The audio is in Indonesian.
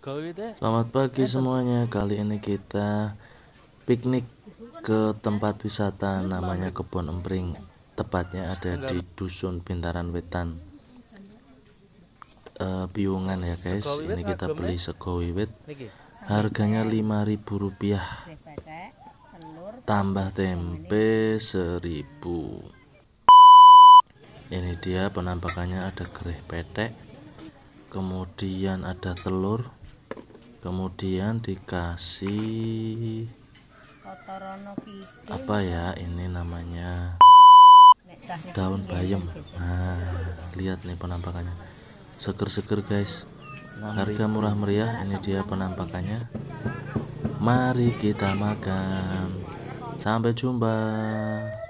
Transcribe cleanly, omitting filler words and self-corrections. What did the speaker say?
Selamat pagi semuanya. Kali ini kita piknik ke tempat wisata namanya Kebon Empring. Tepatnya ada di Dusun Bintaran Wetan, Piungan ya guys. Ini kita beli sego wiwit, harganya Rp5.000 tambah tempe 1.000. Ini dia penampakannya, ada gereh petek, kemudian ada telur, kemudian dikasih apa ya, ini namanya daun bayam. Nah, lihat nih penampakannya, seger-seger guys, harga murah meriah. Ini dia penampakannya. Mari kita makan, sampai jumpa.